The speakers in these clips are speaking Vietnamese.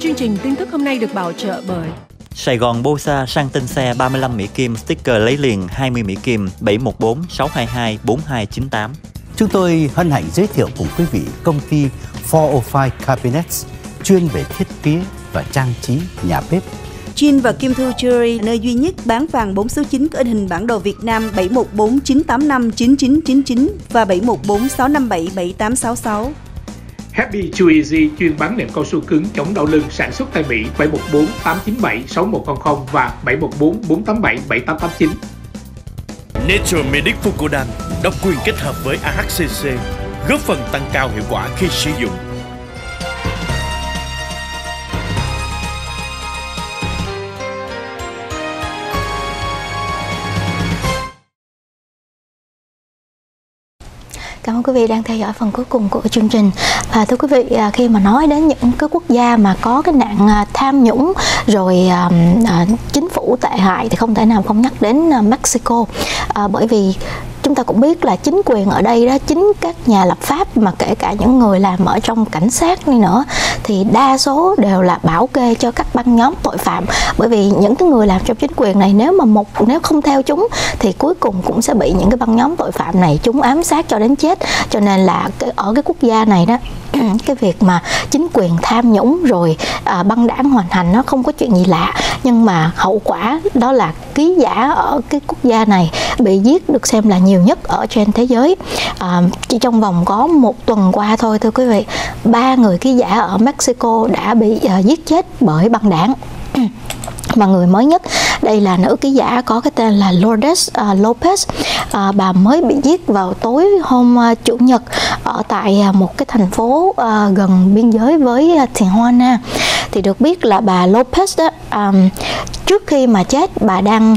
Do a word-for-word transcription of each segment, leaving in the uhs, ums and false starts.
Chương trình tin tức hôm nay được bảo trợ bởi Sài Gòn Bosa sang tên xe ba mươi lăm Mỹ Kim, sticker lấy liền hai mươi Mỹ Kim, bảy một bốn sáu hai hai bốn hai chín tám. Chúng tôi hân hạnh giới thiệu cùng quý vị công ty bốn không năm Cabinets, chuyên về thiết kế và trang trí nhà bếp. Chin và Kim Thu Jewelry, nơi duy nhất bán vàng bốn số chín có in hình bản đồ Việt Nam, bảy một bốn chín tám năm chín chín chín chín và bảy một bốn sáu năm bảy bảy tám sáu sáu. Happy Chew Easy, chuyên bán nệm cao su cứng chống đau lưng, sản xuất tại Mỹ, bảy một bốn tám chín bảy sáu một không không và bảy một bốn bốn tám bảy bảy tám tám chín. Nature Medic Fucodan, độc quyền kết hợp với a hát xê xê, góp phần tăng cao hiệu quả khi sử dụng. Cảm ơn quý vị đang theo dõi phần cuối cùng của chương trình. Và thưa quý vị, khi mà nói đến những cái quốc gia mà có cái nạn tham nhũng rồi à, à, chính phủ tệ hại thì không thể nào không nhắc đến Mexico, à, bởi vì chúng ta cũng biết là chính quyền ở đây đó, chính các nhà lập pháp mà kể cả những người làm ở trong cảnh sát đi nữa thì đa số đều là bảo kê cho các băng nhóm tội phạm, bởi vì những cái người làm trong chính quyền này nếu mà một nếu không theo chúng thì cuối cùng cũng sẽ bị những cái băng nhóm tội phạm này chúng ám sát cho đến chết. Cho nên là cái, ở cái quốc gia này đó cái việc mà chính quyền tham nhũng rồi à, băng đảng hoành hành nó không có chuyện gì lạ, nhưng mà hậu quả đó là ký giả ở cái quốc gia này bị giết được xem là nhiều nhất ở trên thế giới. À, chỉ trong vòng có một tuần qua thôi thưa quý vị, ba người ký giả ở Mexico đã bị à, giết chết bởi băng đảng. Mà người mới nhất đây là nữ ký giả có cái tên là Lourdes uh, Lopez. Uh, bà mới bị giết vào tối hôm uh, Chủ nhật ở tại uh, một cái thành phố uh, gần biên giới với uh, Tijuana. Thì được biết là bà Lopez đó, um, trước khi mà chết bà đang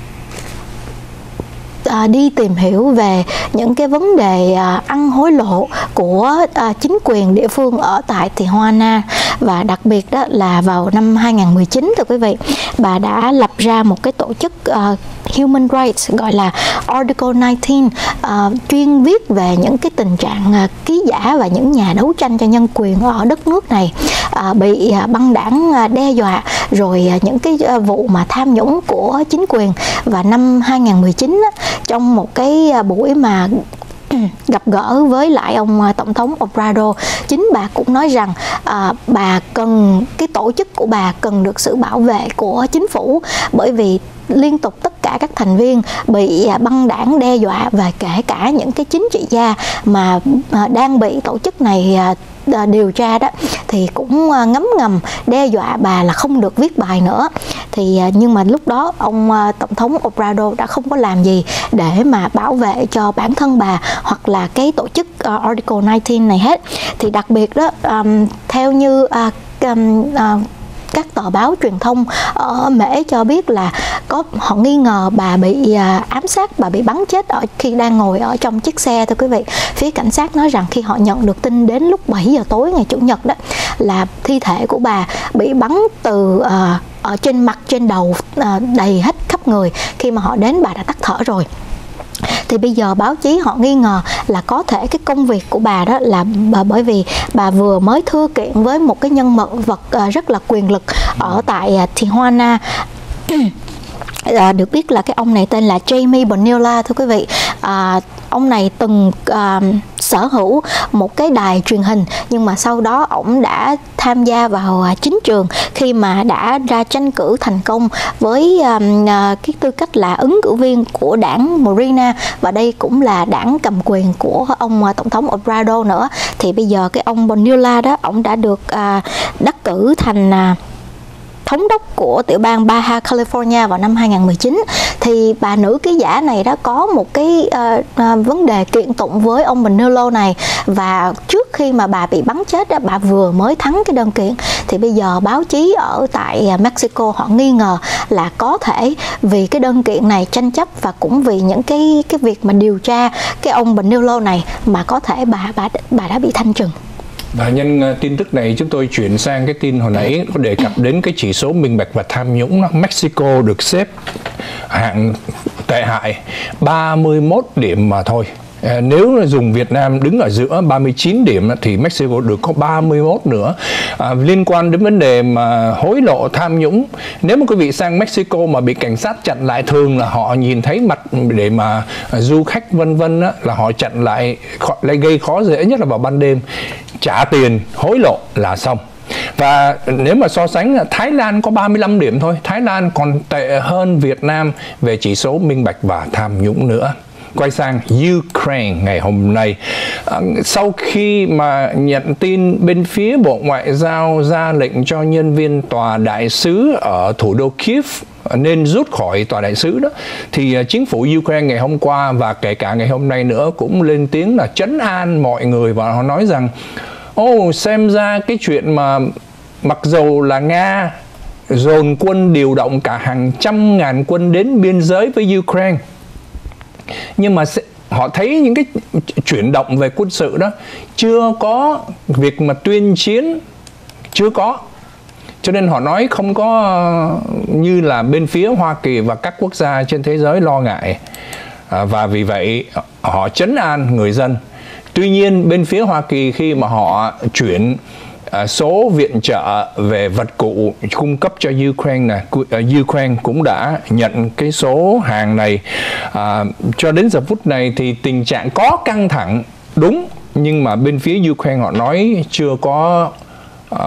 À, đi tìm hiểu về những cái vấn đề à, ăn hối lộ của à, chính quyền địa phương ở tại Tijuana. Và đặc biệt đó là vào năm hai không một chín thưa quý vị, bà đã lập ra một cái tổ chức uh, Human Rights gọi là Article mười chín, uh, chuyên viết về những cái tình trạng uh, ký giả và những nhà đấu tranh cho nhân quyền ở đất nước này uh, bị uh, băng đảng uh, đe dọa, rồi uh, những cái uh, vụ mà tham nhũng của chính quyền. Và năm hai không một chín uh, trong một cái uh, buổi mà gặp gỡ với lại ông Tổng thống Obrador, chính bà cũng nói rằng à, bà cần, cái tổ chức của bà cần được sự bảo vệ của chính phủ, bởi vì liên tục tất cả các thành viên bị băng đảng đe dọa, và kể cả những cái chính trị gia mà đang bị tổ chức này điều tra đó thì cũng ngấm ngầm đe dọa bà là không được viết bài nữa. Thì nhưng mà lúc đó ông Tổng thống Obrador đã không có làm gì để mà bảo vệ cho bản thân bà hoặc là cái tổ chức uh, Article mười chín này hết. Thì đặc biệt đó, um, theo như uh, um, uh, các tờ báo truyền thông ở Mễ cho biết là có họ nghi ngờ bà bị à, ám sát, bà bị bắn chết ở khi đang ngồi ở trong chiếc xe thưa quý vị. Phía cảnh sát nói rằng khi họ nhận được tin đến lúc bảy giờ tối ngày Chủ nhật đó là thi thể của bà bị bắn từ à, ở trên mặt, trên đầu, à, đầy hết khắp người. Khi mà họ đến bà đã tắt thở rồi. Thì bây giờ báo chí họ nghi ngờ là có thể cái công việc của bà đó là bà, bởi vì bà vừa mới thưa kiện với một cái nhân vật rất là quyền lực ở tại Tijuana. À, được biết là cái ông này tên là Jamie Bonilla thưa quý vị. À, ông này từng à, sở hữu một cái đài truyền hình, nhưng mà sau đó ông đã tham gia vào à, chính trường khi mà đã ra tranh cử thành công với à, à, cái tư cách là ứng cử viên của đảng Morena, và đây cũng là đảng cầm quyền của ông à, Tổng thống Obrador nữa. Thì bây giờ cái ông Bonilla đó, ông đã được à, đắc cử thành à, thống đốc của tiểu bang Baja California vào năm hai không một chín. Thì bà nữ ký giả này đã có một cái uh, uh, vấn đề kiện tụng với ông Bonilla này, và trước khi mà bà bị bắn chết đó, bà vừa mới thắng cái đơn kiện. Thì bây giờ báo chí ở tại Mexico họ nghi ngờ là có thể vì cái đơn kiện này tranh chấp, và cũng vì những cái cái việc mà điều tra cái ông Bonilla này mà có thể bà bà bà đã bị thanh trừng. Và nhân tin tức này chúng tôi chuyển sang cái tin hồi nãy có đề cập đến cái chỉ số minh bạch và tham nhũng. Mexico được xếp hạng tệ hại ba mươi mốt điểm mà thôi. À, nếu dùng Việt Nam đứng ở giữa ba mươi chín điểm thì Mexico được có ba mươi mốt nữa. À, liên quan đến vấn đề mà hối lộ tham nhũng, nếu mà quý vị sang Mexico mà bị cảnh sát chặn lại, thường là họ nhìn thấy mặt để mà du khách vân vân á, là họ chặn lại, lại gây khó dễ nhất là vào ban đêm, trả tiền hối lộ là xong. Và nếu mà so sánh, Thái Lan có ba mươi lăm điểm thôi, Thái Lan còn tệ hơn Việt Nam về chỉ số minh bạch và tham nhũng nữa. Quay sang Ukraine ngày hôm nay, à, sau khi mà nhận tin bên phía Bộ Ngoại giao ra lệnh cho nhân viên tòa đại sứ ở thủ đô Kiev nên rút khỏi tòa đại sứ đó, thì chính phủ Ukraine ngày hôm qua và kể cả ngày hôm nay nữa cũng lên tiếng là trấn an mọi người, và họ nói rằng ồ, oh, xem ra cái chuyện mà mặc dầu là Nga dồn quân điều động cả hàng trăm ngàn quân đến biên giới với Ukraine, nhưng mà họ thấy những cái chuyển động về quân sự đó chưa có việc mà tuyên chiến, chưa có. Cho nên họ nói không có như là bên phía Hoa Kỳ và các quốc gia trên thế giới lo ngại. À, và vì vậy họ trấn an người dân. Tuy nhiên bên phía Hoa Kỳ khi mà họ chuyển à, số viện trợ về vật cụ cung cấp cho Ukraine này, Ukraine cũng đã nhận cái số hàng này. À, cho đến giờ phút này thì tình trạng có căng thẳng đúng, nhưng mà bên phía Ukraine họ nói chưa có à,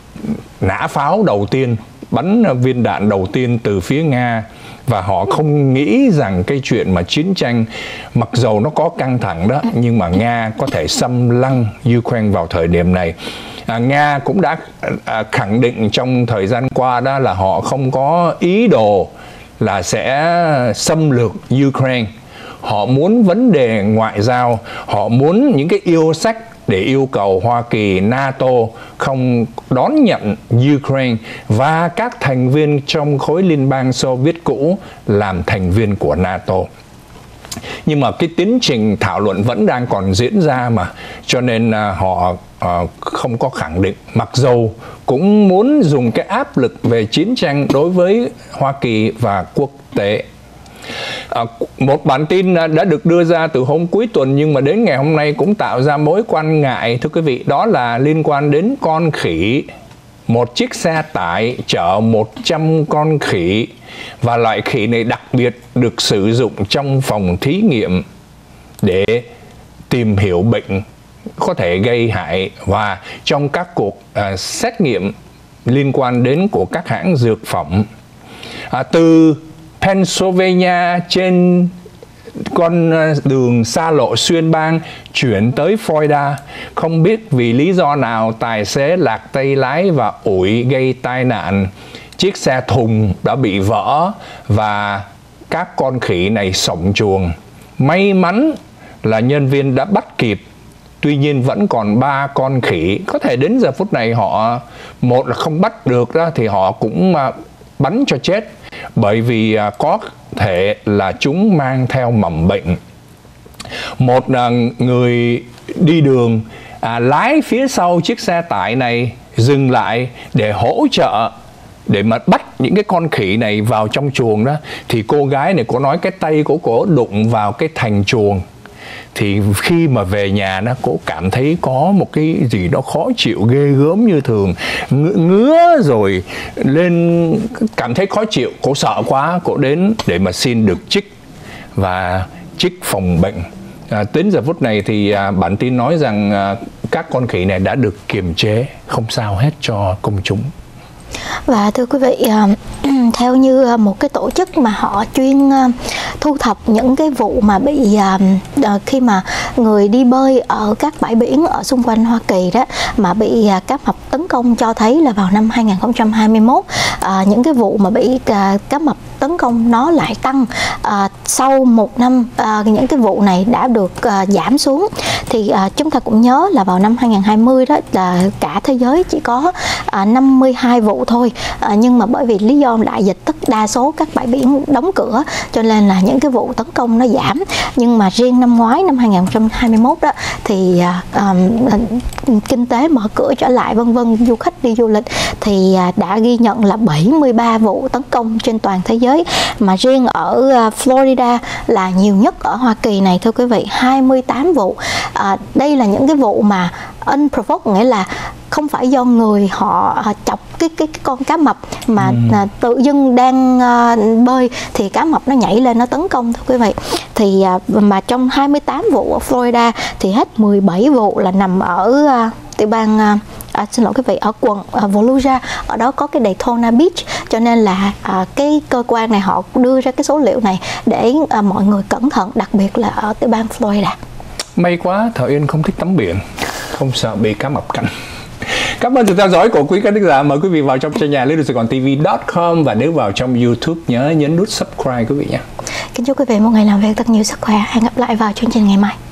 nã pháo đầu tiên, bắn viên đạn đầu tiên từ phía Nga, và họ không nghĩ rằng cái chuyện mà chiến tranh mặc dầu nó có căng thẳng đó, nhưng mà Nga có thể xâm lăng Ukraine vào thời điểm này. À, Nga cũng đã à, khẳng định trong thời gian qua đó là họ không có ý đồ là sẽ xâm lược Ukraine. Họ muốn vấn đề ngoại giao, họ muốn những cái yêu sách để yêu cầu Hoa Kỳ, NATO không đón nhận Ukraine và các thành viên trong khối liên bang Xô Viết cũ làm thành viên của NATO. Nhưng mà cái tiến trình thảo luận vẫn đang còn diễn ra mà, cho nên họ uh, không có khẳng định, mặc dầu cũng muốn dùng cái áp lực về chiến tranh đối với Hoa Kỳ và quốc tế. À, một bản tin đã được đưa ra từ hôm cuối tuần nhưng mà đến ngày hôm nay cũng tạo ra mối quan ngại, thưa quý vị, đó là liên quan đến con khỉ. Một chiếc xe tải chở một trăm con khỉ, và loại khỉ này đặc biệt được sử dụng trong phòng thí nghiệm để tìm hiểu bệnh có thể gây hại, và trong các cuộc à, xét nghiệm liên quan đến của các hãng dược phẩm. À, từ Pennsylvania trên con đường xa lộ xuyên bang chuyển tới Florida, không biết vì lý do nào tài xế lạc tay lái và ủi gây tai nạn. Chiếc xe thùng đã bị vỡ và các con khỉ này xổng chuồng. May mắn là nhân viên đã bắt kịp. Tuy nhiên vẫn còn ba con khỉ. Có thể đến giờ phút này họ, một là không bắt được đó, thì họ cũng bắn cho chết, bởi vì có thể là chúng mang theo mầm bệnh. Một người đi đường à, lái phía sau chiếc xe tải này dừng lại để hỗ trợ, để mà bắt những cái con khỉ này vào trong chuồng đó, thì cô gái này có nói cái tay của cô đụng vào cái thành chuồng. Thì khi mà về nhà nó cô cảm thấy có một cái gì đó khó chịu ghê gớm như thường, ngứa rồi lên cảm thấy khó chịu, cô sợ quá, cô đến để mà xin được chích và chích phòng bệnh. À, đến giờ phút này thì à, bản tin nói rằng à, các con khỉ này đã được kiềm chế, không sao hết cho công chúng. Và thưa quý vị, theo như một cái tổ chức mà họ chuyên thu thập những cái vụ mà bị khi mà người đi bơi ở các bãi biển ở xung quanh Hoa Kỳ đó mà bị cá mập tấn công, cho thấy là vào năm hai nghìn không trăm hai mươi mốt những cái vụ mà bị cá mập tấn công nó lại tăng. À, sau một năm à, những cái vụ này đã được à, giảm xuống. Thì à, chúng ta cũng nhớ là vào năm hai nghìn không trăm hai mươi đó là cả thế giới chỉ có à, năm mươi hai vụ thôi. À, nhưng mà bởi vì lý do đại dịch, tất đa số các bãi biển đóng cửa, cho nên là những cái vụ tấn công nó giảm. Nhưng mà riêng năm ngoái, năm hai nghìn không trăm hai mươi mốt đó, thì à, à, kinh tế mở cửa trở lại vân vân, du khách đi du lịch, thì à, đã ghi nhận là bảy mươi ba vụ tấn công trên toàn thế giới. giới, mà riêng ở Florida là nhiều nhất ở Hoa Kỳ này thưa quý vị, hai mươi tám vụ. À, đây là những cái vụ mà unprovoked, nghĩa là không phải do người họ chọc cái cái, cái con cá mập, mà ừ. tự dưng đang uh, bơi thì cá mập nó nhảy lên nó tấn công thưa quý vị. Thì uh, mà trong hai mươi tám vụ ở Florida thì hết mười bảy vụ là nằm ở uh, tiểu bang uh, À, xin lỗi quý vị, ở quận uh, Volusia, ở đó có cái Daytona Beach, cho nên là uh, cái cơ quan này họ đưa ra cái số liệu này để uh, mọi người cẩn thận, đặc biệt là ở tiểu bang Florida. May quá Thảo Yên không thích tắm biển, không sợ bị cá mập cắn. Cảm ơn sự theo dõi của quý khán giả. Mời quý vị vào trong trang nhà Little Sài Gòn ti vi chấm com, và nếu vào trong YouTube nhớ nhấn nút subscribe quý vị nhé. Kính chúc quý vị một ngày làm việc thật nhiều sức khỏe. Hẹn gặp lại vào chương trình ngày mai.